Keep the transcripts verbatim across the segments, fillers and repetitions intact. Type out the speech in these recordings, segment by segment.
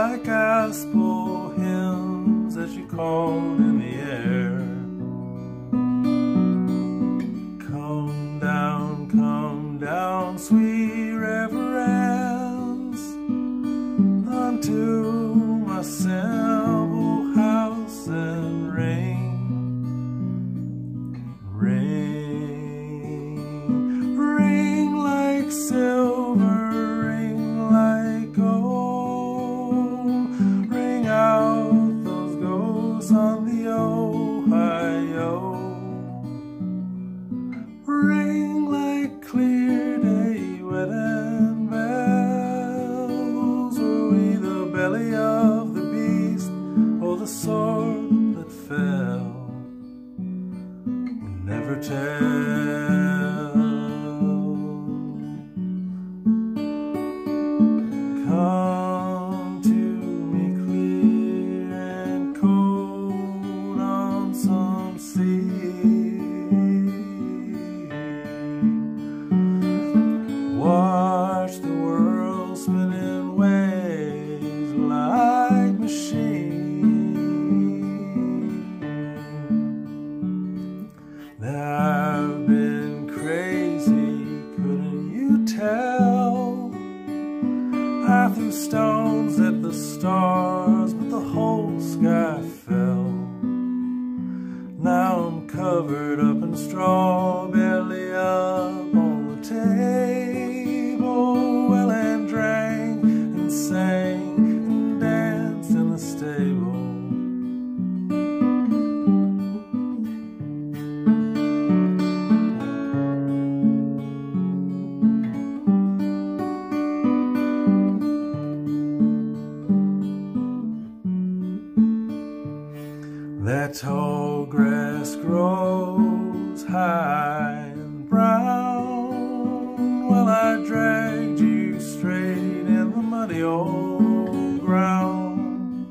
like gospel hymns that you called in the air. Come down, come down, sweet reverence, unto my simple house and ring, ring, ring like silver, ring like gold, ring out those ghosts on the Ohio, ring like clear day wedding bells. Were we the belly of the beast, or the sword that fell? We'll never tell. Come to me clear and cold on some sea. Watch the world spin in waves like machines. I've been crazy, couldn't you tell? I threw stones at the stars, but the whole sky fell. Now I'm covered up in straw, belly up on the table. Well, and drank and sang and danced in the stable. That tall grass grows high and brown. Well, I dragged you straight in the muddy old ground,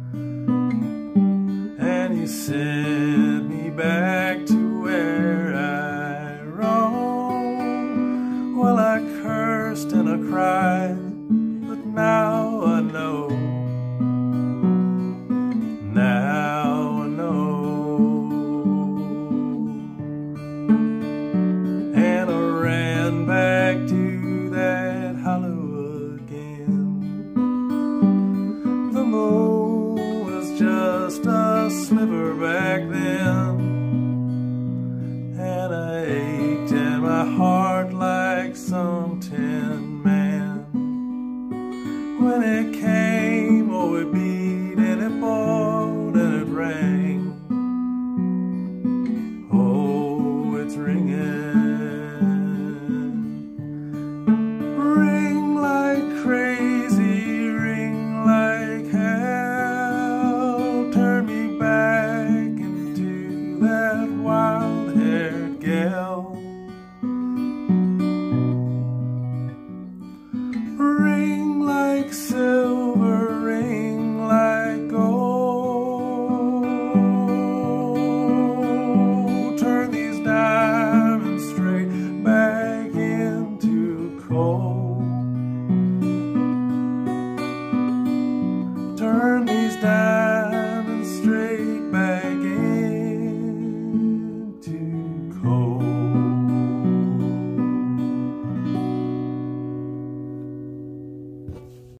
and you sent me back to where I roam. Well, I cursed and I cried, but now I know. Now I know. And I ran back to that hollow again. The moon was just a sliver back then, and I ached in my heart like some tin man. When it came, oh, it beat and it boiled and it rang. Oh, it's ringing. Ring like crazy, ring like hell. Turn me back into that wild-haired gal. Ring like silver, ring like gold. Turn these diamonds straight back into coal. Turn these diamonds straight back into coal.